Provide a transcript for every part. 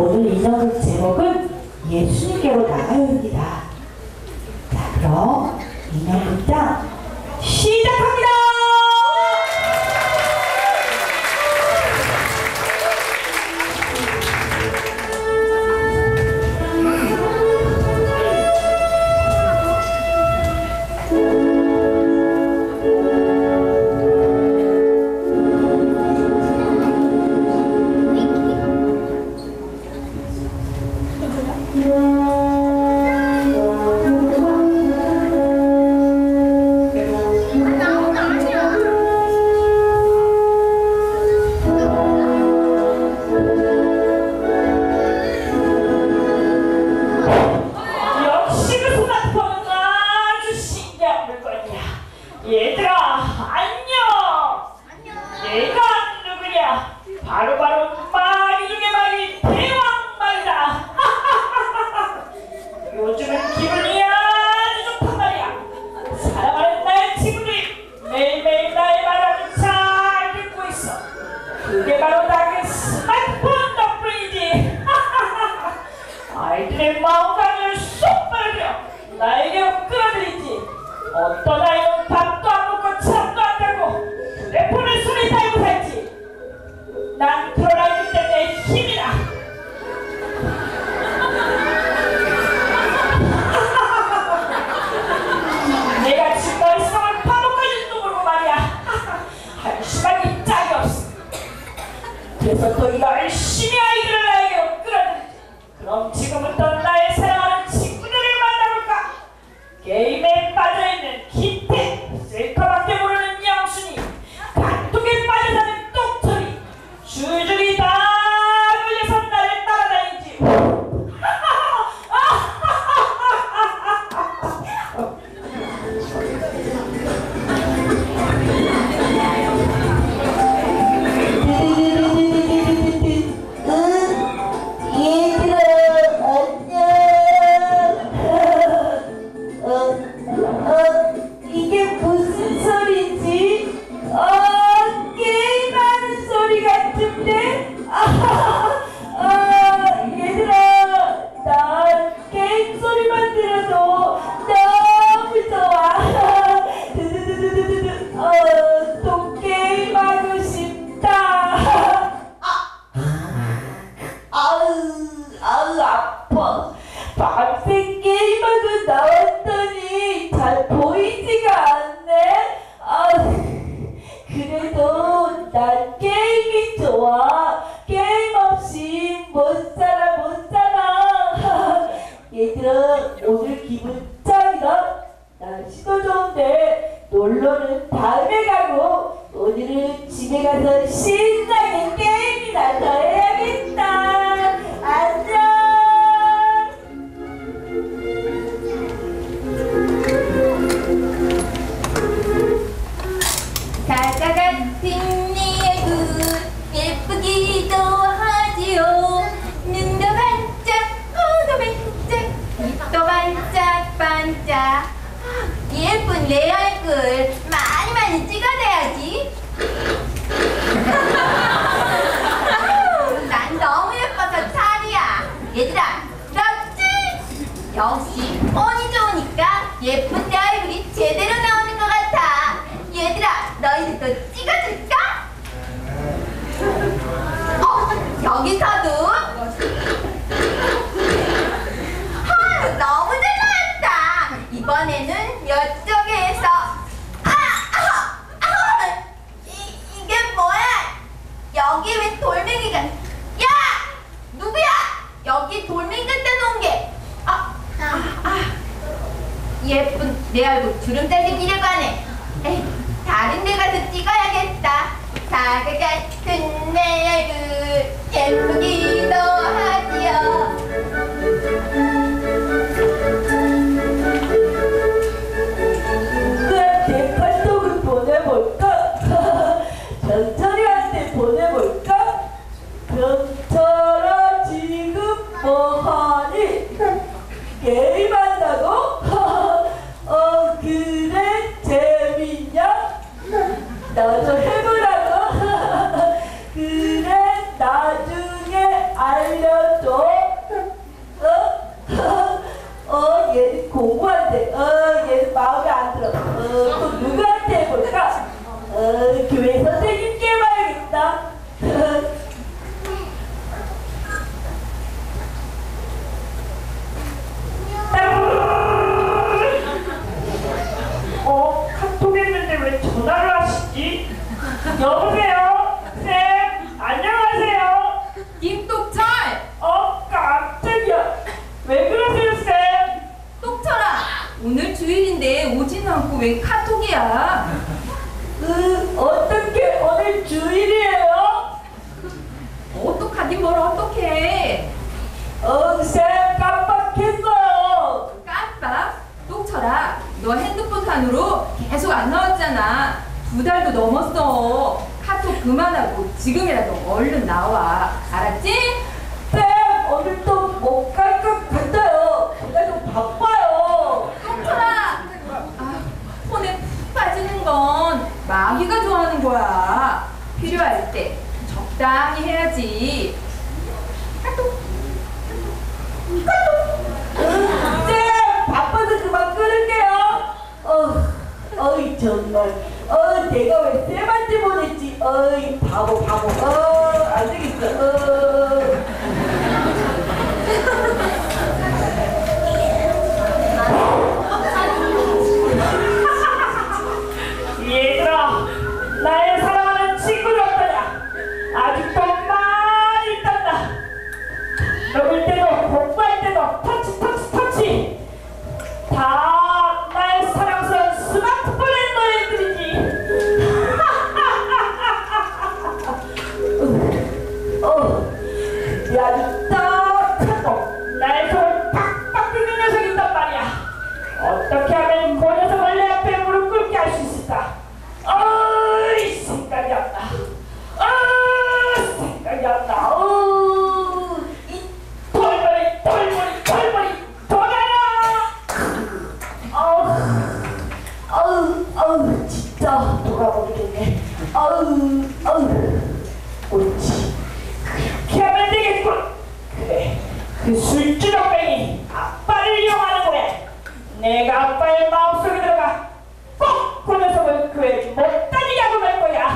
오늘 인형극 제목은 예수님께로 나아요입니다. 자, 그럼 인형극장 시작합니다. 아이들의 마음가짐을 쏙 빨려 나에게로 끌어들이지. 어떤 아이는 밥도 안 먹고 잠도 안 자고 휴대폰에 손을 달고 살지. 난 그런 아이들 때문에 힘이 나. 내가 지금 머릿속을 파먹어줄지도 모르고 말이야. 한심하기 짝이 없어. 그래서 더 열심히 아이들을 나에게로 끌어들이지. 그럼 지금부터 나의 사랑하는 친구들을 만나볼까? 게임에 빠져있는 기태, 셀카밖에 모르는 영순이, 카톡에 빠져 사는 똑처리, 줄줄이 다 걸려서 나를 따라다니지. 이게 무슨 소리지? 게임하는 소리 같은데? 얘들아, 나 게임 소리만 들어도 너무 좋아. 또 게임하고 싶다. 아우 아파. 밤새 게임하고 나왔더니 잘 보이지가 않네. 그래도 난 게임이 좋아. 게임 없이 못 살아. 얘들아, 오늘 기분 짱이다. 날씨도 좋은데 놀러는 다음에 가고 오늘은 집에 가서 신나게 게임이나 더 해야겠다. 안녕. 사자 같은 내 얼굴 예쁘기도 하지요. 눈도 반짝 코도 반짝 입도 반짝반짝. 예쁜 내 얼굴 많이 찍어내야지. 난 너무 예뻐서 탈이야. 얘들아, 그렇지? 역시 폰이 좋으니까 예쁜 내 얼굴이 제대로 나오는 것 같아. 얘들아, 너희들도 찍어줄까? 여기서도? 너무 잘 나왔다. 이번에는 이쪽에서. 이게 뭐야? 여기 왜 돌멩이가? 야! 누구야? 여기 돌멩이 갖다 놓은 게. 예쁜 내 얼굴 주름살이 끼려고 하네. 에이, 다른 데 가서 찍어야겠다. 사과 같은 내 얼굴 예쁘기도 하지요. 누구한테 카톡을 보내볼까? 병철이한테 보내볼까? 병철아, 지금 뭐하니? 게임한다고? 그래? 재밌냐? 나도 해보라고? 그래, 나중에 웬 카톡이야? 어떻게 오늘 주일이에요? 어떡하긴 뭘 어떡해. 쌤 깜빡했어요. 깜빡? 똑쳐라. 너 핸드폰 산으로 계속 안 나왔잖아. 2달도 넘었어. 카톡 그만하고 지금이라도 얼른 나와. 알았지? 쌤 오늘 또 못 갈 것 같아요. 제가 좀 바빠요. 똑쳐라. 아, 폰에 푹 빠지는 건 마귀가 좋아하는 거야. 필요할 때 적당히 해야지. 카톡. 쌤 바빠서 그만 끊을게요. 어이 정말 내가 왜 쌤한테 보냈지. 어이 바보 안 되겠어. 얘들아, 나의 사랑하는 친구들 어떠냐? 아직도 많이 딴다. 먹을 때도 공부할 때도 터치 다 나의 사랑스러운 스마트폰의 노예들이지. 아주 딱하고 나의 손을 팍팍 뜯는 녀석이 있단 말이야. 어떻게 하면 그 녀석을 내 앞에 무릎 꿇게 할 수 있을까? 어이, 생각이 안 나. 생각이 안 나. 이 털머리 돌아라. 진짜 돌아버리겠네. 옳지. 그렇게 하면 되겠군. 그래, 그 술주정뱅이 아빠를 이용하는 거야. 내가 아빠의 마음속에 들어가 꼭 그 녀석을 교회 못 다니게 하고 말 거야.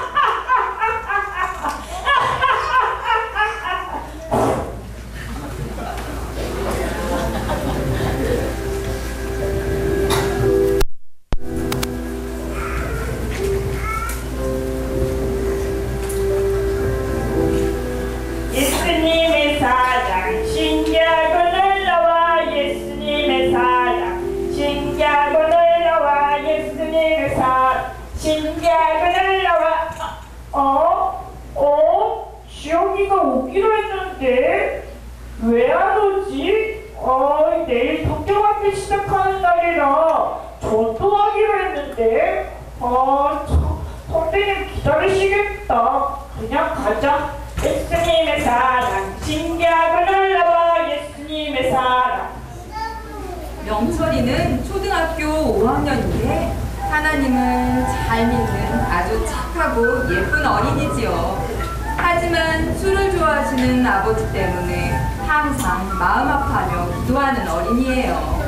예수님의 사랑 신기하고 놀라워. 예수님의 사랑 신기하고 놀라워. 예수님의 사랑 신기하고 놀라워. 지영이가 오기로 했는데 왜 안 오지? 내일 성경학교 시작하는 날이라 전도하기로 했는데 선생님 기다리시겠다. 그냥 가자. 예수님의 사랑 신기하고 놀라워. 예수님의 사랑. 명철이는 초등학교 5학년인데 하나님을 잘 믿는 아주 착하고 예쁜 어린이지요. 하지만 술을 좋아하시는 아버지 때문에 항상 마음 아파하며 기도하는 어린이에요.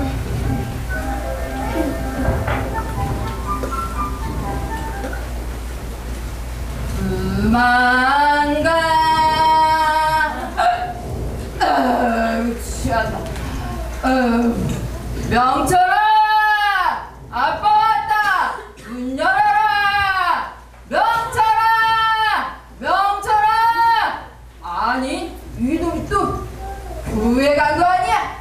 그만 가. 취한다. 명철아! 아빠 왔다! 문 열어라! 명철아! 아니, 이놈이 또 교회 간 거 아니야?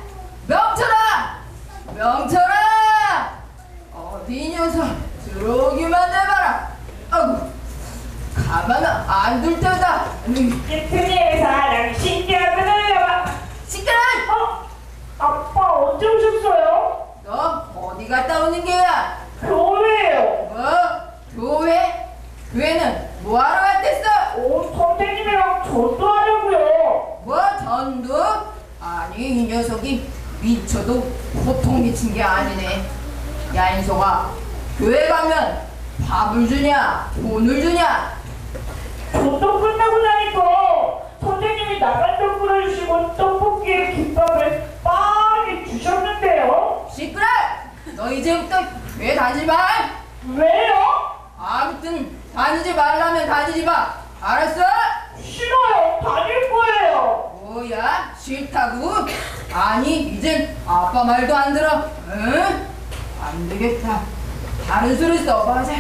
명철아! 어디 이 녀석 들어오기만 해봐라. 아이고, 가만 안 둘 테다. 예수님의 사랑 신기하고 놀라워. 시끄러! 아빠 언제 오셨어요? 너 어디 갔다 오는 게야? 교회요. 뭐? 교회? 교회는 뭐하러 갔댔어? 선생님이랑 전도하려고요. 뭐 전도? 아니 이 녀석이 미쳐도 보통 미친 게 아니네. 야 인소가, 교회 가면 밥을 주냐 돈을 주냐? 전도 끝나고 나니까 선생님이 나간다 그러시고 떡볶이에 김밥을 많이 주셨는데요. 시끄러! 너 이제부터 교회 다니지 마. 왜요? 아무튼 다니지 말라면 다니지 마. 알았어? 싫어요. 다닐 거예요. 뭐야? 싫다고? 아니 이젠 아빠 말도 안 들어. 응? 안 되겠다. 다른 수를 써봐자.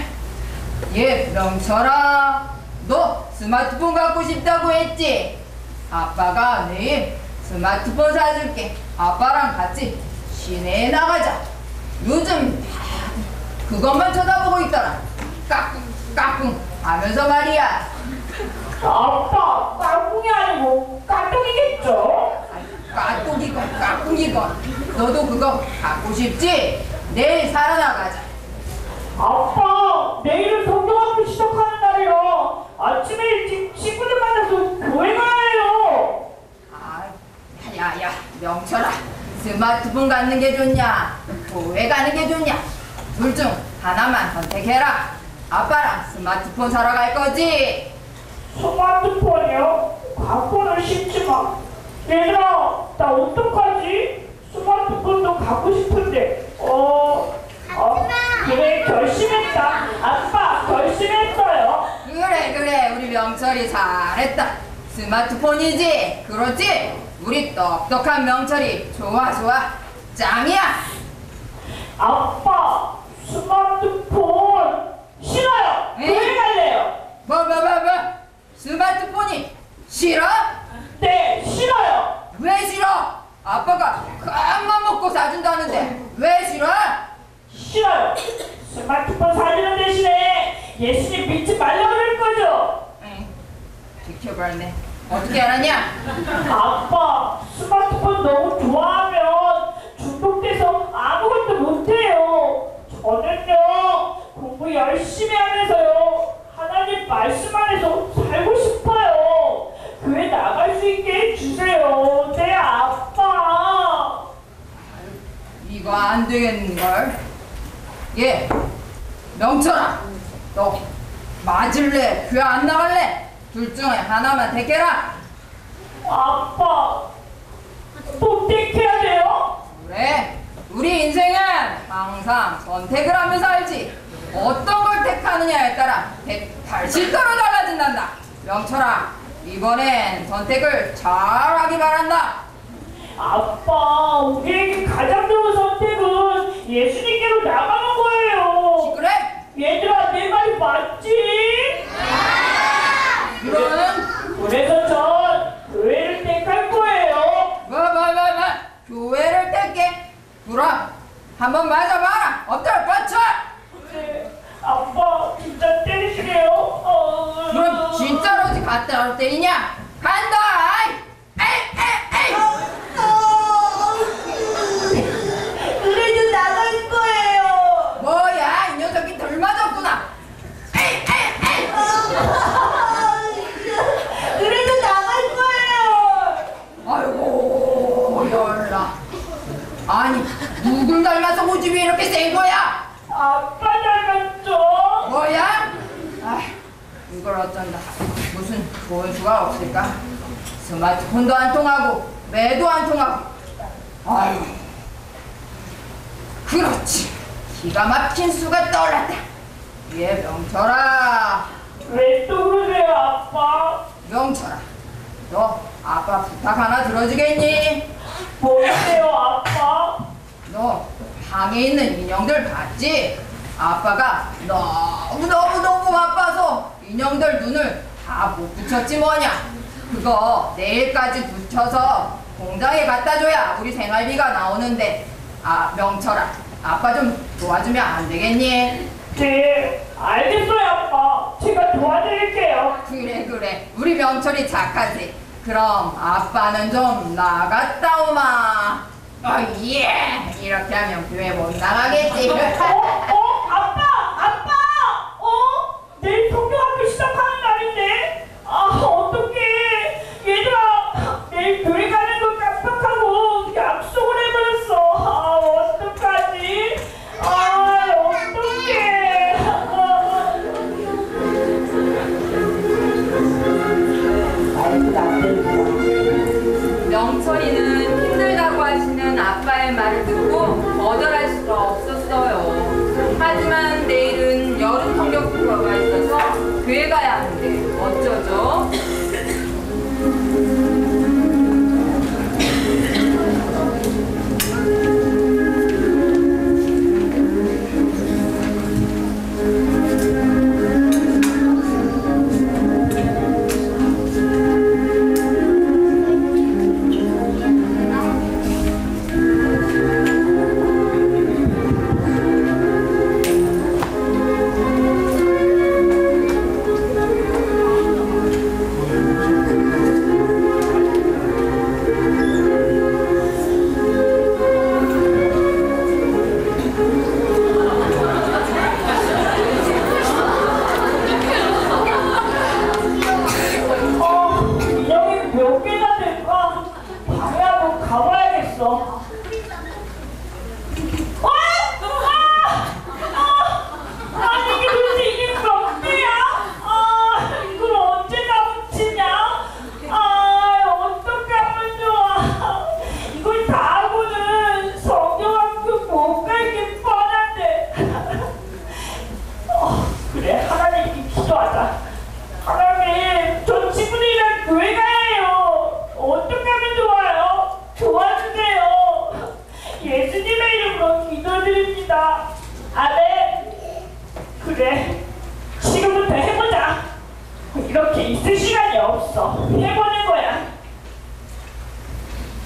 명철아, 너 스마트폰 갖고 싶다고 했지? 아빠가 내일 스마트폰 사줄게. 아빠랑 같이 시내에 나가자. 요즘 그것만 쳐다보고 있더라. 까꿍 까꿍 하면서 말이야. 아빠, 까꿍이 아니고 까꿍이겠죠? 까꿍이건 까꿍이건 너도 그거 갖고 싶지? 내일 살아나가자. 아빠, 내일은 성경학교 시작하는 날이라 아침에 일찍 친구들 만나서 교회 가야해요. 아, 야야야 명철아, 스마트폰 갖는 게 좋냐 교회 가는 게 좋냐? 둘 중 하나만 선택해라. 아빠랑 스마트폰 사러 갈 거지? 스마트폰이요? 갖고는 싶지만 얘들아, 나 어떡하지? 스마트폰도 갖고 싶은데 그래, 결심했다. 아빠, 결심했어요. 그래 우리 명철이 잘했다. 스마트폰이지? 그렇지? 우리 똑똑한 명철이 좋아 짱이야. 아빠, 스마트폰 싫어요. 에? 교회 갈래요. 뭐 스마트폰이 싫어? 네, 싫어요. 왜 싫어? 아빠가 큰맘 먹고 사준다는데 왜 싫어? 싫어요. 스마트폰 사주는 대신에 예수님 믿지 말라고 그럴 거죠? 응, 지켜봤네. 어떻게 알았냐? 아빠, 스마트폰 너무 좋아하면 중독돼서 아무것도 못해요. 저는요, 공부 열심히 하면서요, 하나님 말씀 안에서 살고 싶어요. 교회 나갈 수 있게 해주세요. 네, 아빠. 이거 안 되겠는걸? 예, 명철아, 너 맞을래? 교회 안 나갈래? 둘 중에 하나만 택해라. 아빠, 선택해야 돼요? 그래, 우리 인생은 항상 선택을 하며 살지. 어떤 걸 택하느냐에 따라 180도로 달라진단다. 명철아, 이번엔 선택을 잘하기 바란다. 아빠, 우리에게 가장 좋은 선택은 예수님께로 나가는 거예요. 그래? 얘들아, 내 말이 맞지? 그래서 전 교회를 택할 거예요. 교회를 택해? 그럼 한번 맞아봐라. 어떨 뻗쳐? 네, 아빠 진짜 때리시래요? 그럼 진짜로 어디 갖다 때리냐? 간다! 에이! 그래도 나갈 거예요. 뭐야, 이 녀석이 덜 맞았구나. 에이! 그래도 나갈 거예요. 아이고, 열나. 아니, 누굴 닮아서 고집이 이렇게 센 거야? 아빠 닮았죠? 뭐야? 아, 이걸 어쩐다. 무슨 좋은 수가 없을까? 스마트폰도 안 통하고 매도 안 통하고. 아유, 그렇지. 기가 막힌 수가 떠올랐다. 예, 명철아. 왜 또 그러세요, 아빠? 명철아, 너 아빠 부탁 하나 들어주겠니? 뭐예요, 아빠? 너 방에 있는 인형들 봤지? 아빠가 너무 바빠서 인형들 눈을 다 못 붙였지 뭐냐. 그거 내일까지 붙여서 공장에 갖다 줘야 우리 생활비가 나오는데. 아, 명철아, 아빠 좀 도와주면 안 되겠니? 네, 알겠어요, 아빠. 제가 도와드릴게요. 그래, 우리 명철이 착하지. 그럼 아빠는 좀 나갔다 오마. 예, 이렇게 하면 교회 못 나가겠지. 아빠! 내일 성경학교 시작하는 날인데? 어떡해. 얘들아, 내일 교회 가는 거 깜빡하고 약속을 해버렸어. 어떡하지? 어떡해. 명철이는 힘들다고 하시는 아빠의 말을 듣고 거절할 수가 없었어요.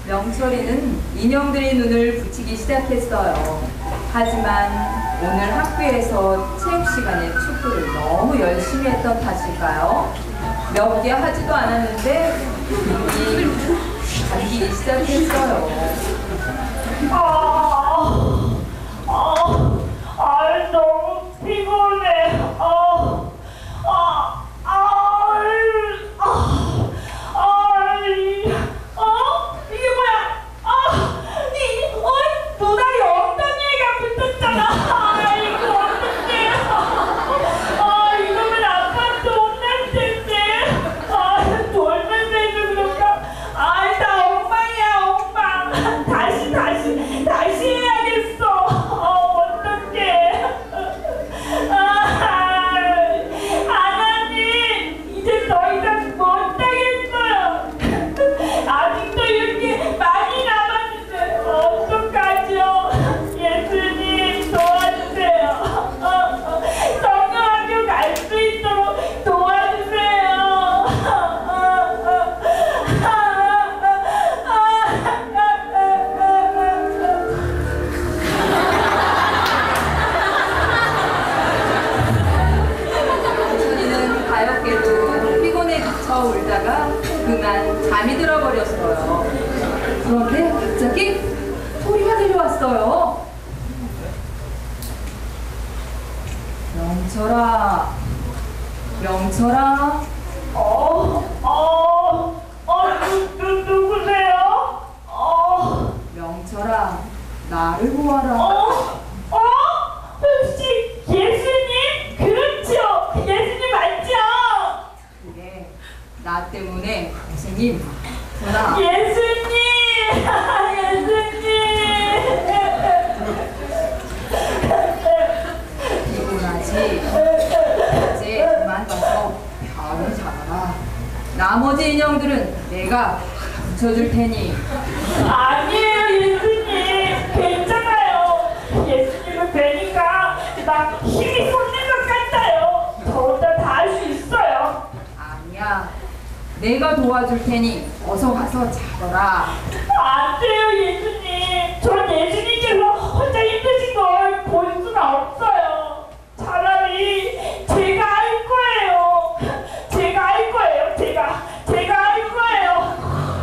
명철이는 인형들의 눈을 붙이기 시작했어요. 하지만 오늘 학교에서 체육 시간에 축구를 너무 열심히 했던 탓일까요? 몇 개 하지도 않았는데 눈이 감기기 시작했어요. 너무 피곤해. 이게 뭐야? 눈알이 어떤 얘가 붙었잖아. 아이고, 어떡해. 이러면 아빠한테 혼날 텐데. 돌면서 해도 그런가? 나 엉망이야, 엉망. 다시 해야겠어. 어떡해. 하나님, 이제 더 이상 못하겠어요. 아직도 이렇게 많이 남았는데 어떡하죠? 예수님 도와주세요. 성경학교 갈 수 있도록 도와주세요. 명철이는 가엾게도 피곤에 미쳐 울다가 그만 잠이 들어버렸어요. 그런데 갑자기 소리가 들려왔어요. 명철아, 명철아. 누구세요? 명철아, 나를 보아라. 혹시 예수님? 그렇죠. 예수님 맞죠? 그래, 나 때문에 선생님 구나. 예수님! 피곤하지? 이제 그만 가서 병을 잡아라. 나머지 인형들은 내가 붙여줄 테니. 아니에요, 예수님. 괜찮아요. 예수님을 뵈니까 막 힘이 솟는 것 같아요. 저 혼자 다 할 수 있어요. 아니야, 내가 도와줄 테니 어서 가서 자거라. 안 돼요, 예수님. 전 예수님께서 혼자 힘드신 걸 볼 수는 없어요. 차라리 제가 할 거예요. 제가 할 거예요. 제가 할 거예요.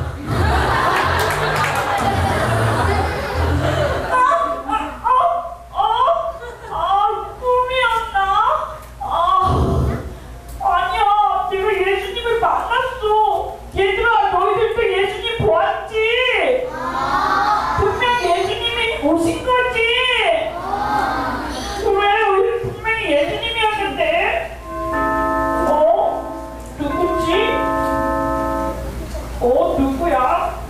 꿈이었나? 아니야, 내가 예수님을 만났어. 얘들아, 너희들도 예수님 보았지? 분명 예수님이 오신 거지? 왜? 우리 분명히 예수님이었는데? 누구지? 누구야?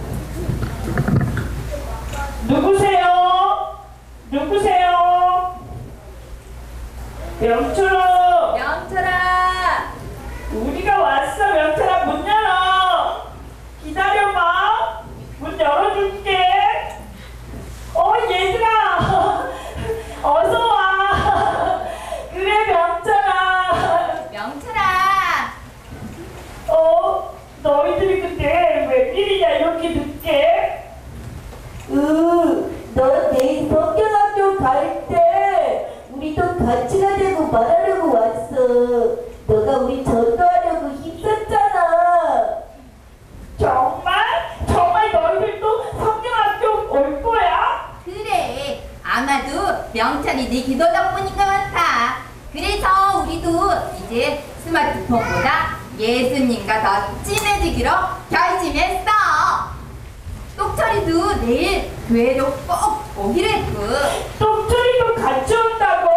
누구세요? 명철아! 명철아! 우리가 왔어. 명철아, 문 열어. 기다려봐. 문 열어줄게. 얘들아. 어서 와. 그래, 명철아. 명철아, 너희들이 근데 웬일이냐, 이렇게 늦게? 너 내일 성경학교 갈 때 우리도 같이 가자고 말하려고 왔어. 너가 우리 전도하려고 힘썼잖아. 정말 너희들도 성경학교 올 거야? 그래. 아마도 명철이 네 기도 덕분인 것 같아. 그래서 우리도 이제 스마트폰보다 예수님과 더 친해지기로 결심했어. 똑철이도 내일 교회로 꼭 오기로 했고. 똥철이도 같이 온다고?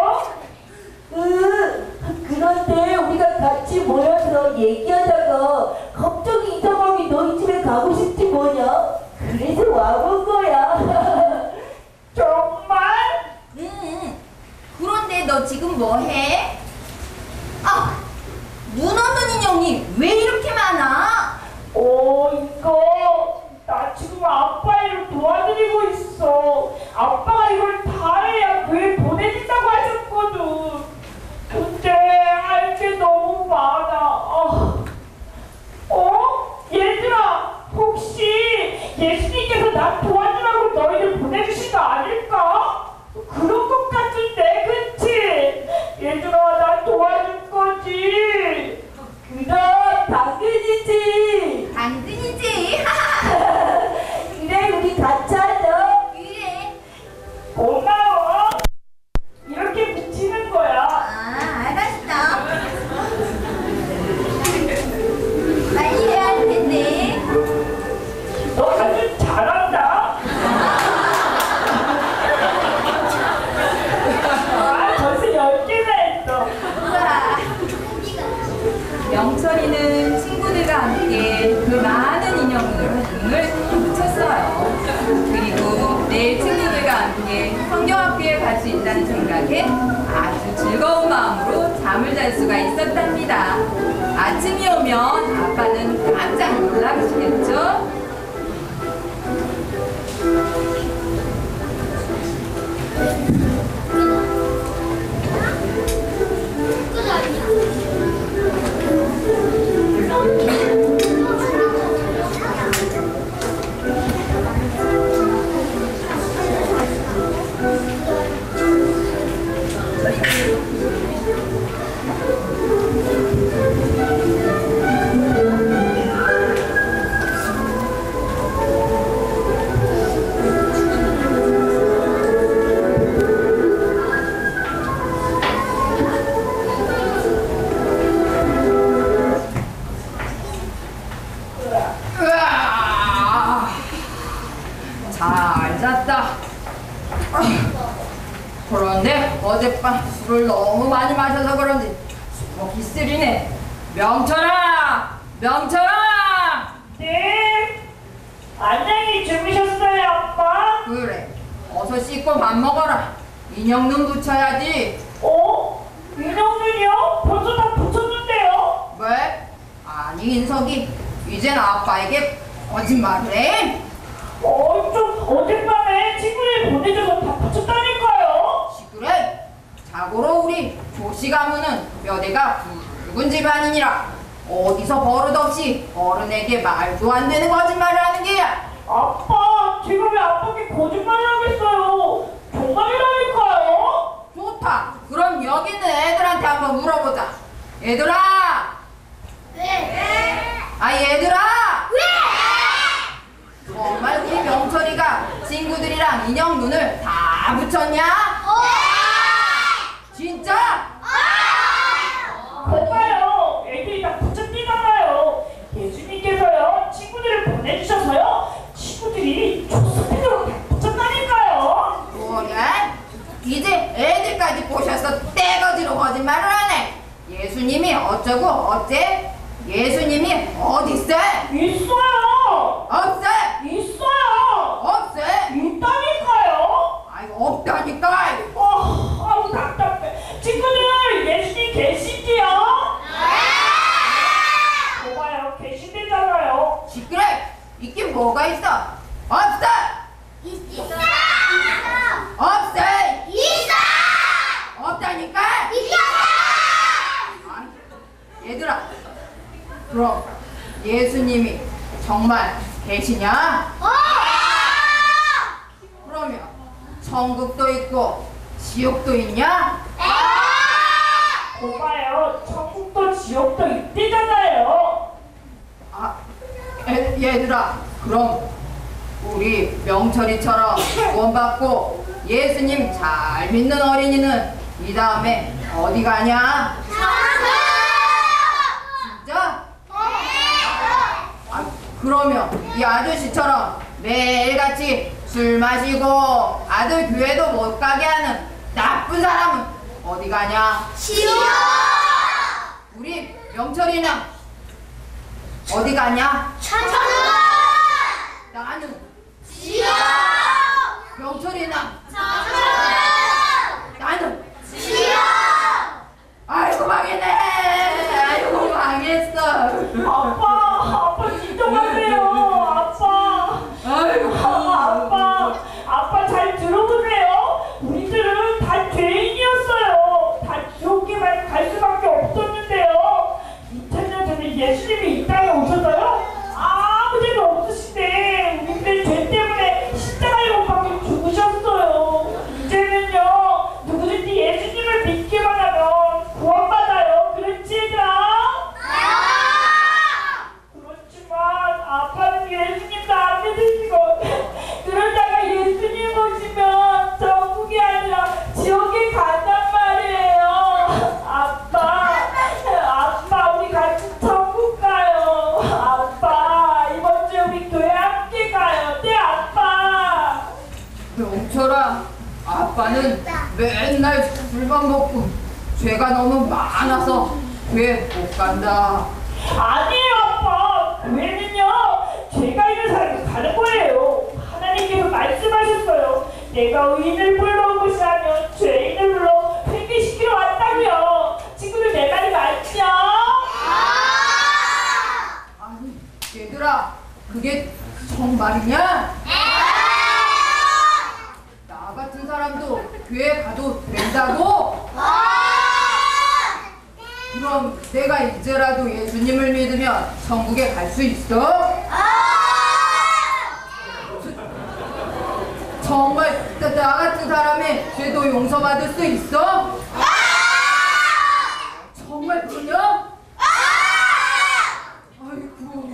그런데 우리가 같이 모여서 얘기하다가 갑자기 이상하게 너희 집에 가고 싶지 뭐냐? 그래서 와본 거야. 정말? 그런데 너 지금 뭐해? 눈 없는 인형이 왜 이렇게 많아? 이거 나 지금 아빠 일을 도와드리고 있어. 아빠가 이걸 다 해야 교회 보내준다고 하셨거든. 근데 할 게 너무 많아. 얘들아, 혹시 예수님께서 나 도와주라고 너희를 보내주신 거 아닐까? 그런 것 같은데, 그치? 얘들아, 나 도와줄 거지? 그럼 당근이지. 당근이지. 그래, 우리 같이 하자. 그래. 고마워. 이렇게 붙이는 거야. 아, 알았어. 빨리 해야 할 텐데. 너 아주 잘한다. 아, 벌써 10개나 했어. 우와. 명철이는 친구들과 함께 그 많은 인형들을 붙였어요. 그리고 내일 친구들과 함께 성경학교에 갈 수 있다는 생각에 아주 즐거운 마음으로 잠을 잘 수가 있었답니다. 아침이 오면 아빠는 깜짝 놀라시겠죠? 으아! 잘 잤다. 그런데 어젯밤 술을 너무 많이 마셔서 그런지 속이 쓰리네. 명철아! 명철아! 네. 안녕히 주무셨어요, 아빠? 그래, 어서 씻고 밥 먹어라. 인형 눈 붙여야지. 어? 인형은요? 벌써 다 붙였는데요? 왜? 아니 인석이 이젠 아빠에게 거짓말을 해? 좀 어젯밤에 친구들 보내줘서 다 붙였다니까요. 그래, 자고로 우리 조씨 가문은 뼈대가 굵은 집안이니라 어디서 버릇없이 어른에게 말도 안 되는 거짓말을 하는 게야. 아빠, 제가 왜 아빠께 거짓말을 하겠어요? 정말이라니까요. 좋다. 그럼 여기 있는 애들한테 한번 물어보자. 얘들아! 네. 아 얘들아! 정말 우리 명철이가 친구들이랑 인형 눈을 다 붙였냐? 진짜? 거봐요. 애들이 다 붙였대잖아요. 예수님께서요, 친구들을 보내주셔서요, 친구들이 조스피드로 다 붙였다니까요. 뭐래? 이제 애들까지 보셔서 떼거지로 거짓말을 하네. 예수님이 어쩌고 어째? 예수님이 어딨어? 있어요. 없어? 있어요. 없어? 있다니까요. 아이고 없다니까. 아우 답답해. 친구들, 예수님 계신지요? 거봐요, 계신대잖아요. 시끄러. 있긴 뭐가 있어? 없어. 있어. 없어. 있어. 없다니까. 있어. 아, 얘들아, 그럼 예수님이 정말 계시냐? 그러면 천국도 있고 지옥도 있냐? 거봐요, 천국도 지옥도 있대잖아요. 아, 얘들아, 그럼 우리 명철이처럼 구원받고 예수님 잘 믿는 어린이는 이 다음에 어디 가냐? 진짜? 아, 그러면 이 아저씨처럼 매일같이 술 마시고 아들 교회도 못 가게 하는 나쁜 사람은 어디 가냐? 지옥. 우리 명철이는 어디 가냐? 천국. 나는 지옥. 명철이는 천국. 나는 지옥. 아이고 망했네. 아이고 망했어. 아빠 진정하세요. 아이고. 아빠 잘 들어보세요. 우리들은 다 죄인이었어요. 다 지옥에만 갈 수밖에 없었는데요. 2000년 전에 예수님이 이 땅에 오셔서요, 아무 죄도 없으신데 우리들 죄 때문에 영철아, 아빠는 맨날 술만 먹고 죄가 너무 많아서 교회 못 간다. 아니에요, 아빠. 교회는요, 죄가 있는 사람이 가는 거예요. 하나님께서 말씀하셨어요. 내가 의인을 불러온 곳이라면 죄인을 불러 회개시키러 왔다고요. 친구들, 내 말이 맞죠? 아니, 얘들아, 그게 정말이냐? 나 같은 사람도 교회 가도 된다고? 그럼 내가 이제라도 예수님을 믿으면 천국에 갈 수 있어? 정말 나 같은 사람의 죄도 용서받을 수 있어? 정말 그러냐? 아이고,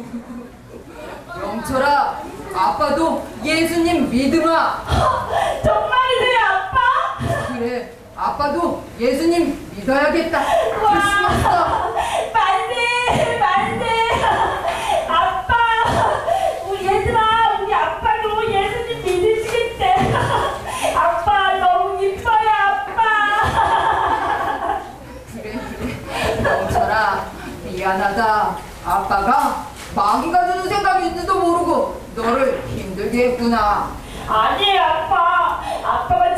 영철아, 아빠도 예수님 믿으마. 정말이세요, 아빠? 그래, 아빠도 예수님 믿어야겠다. 결심했어. 만세, 만세. 아빠, 우리 얘들아, 우리 아빠도 예수님 믿으시겠대. 아빠 너무 이뻐요, 아빠. 그래, 영철아, 미안하다. 아빠가 마귀가 주는 생각인지도 모르고 너를 힘들게 했구나. 아니에요, 아빠. 아빠가